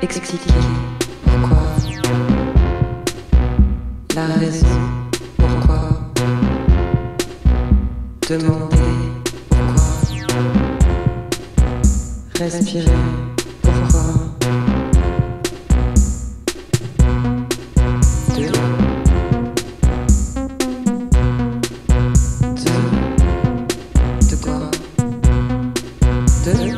Expliquer pourquoi, la raison, pourquoi, demander pourquoi, respirer pourquoi, de quoi, de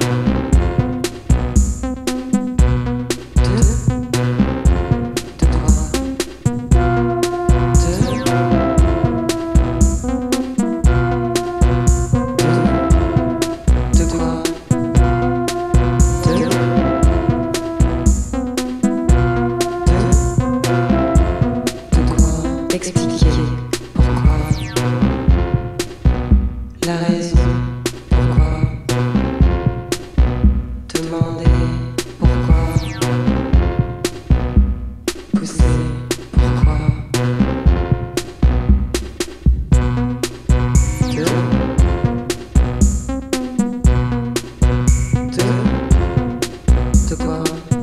expliquer pourquoi, la raison, pourquoi, demander pourquoi, pousser pourquoi, de quoi,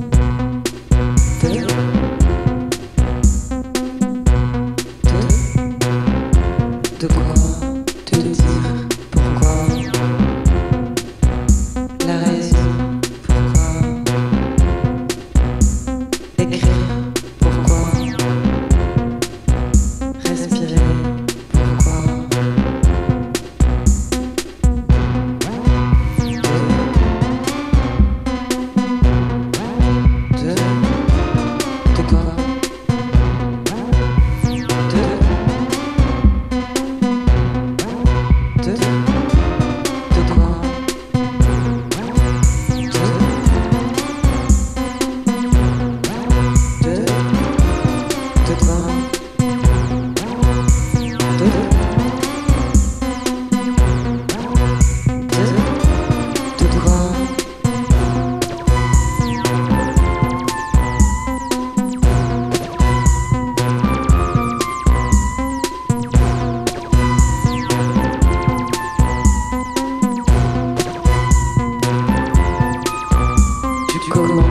de quoi te dire pourquoi, la raison, pourquoi, écrire pourquoi, respirer pourquoi, de quoi. Comment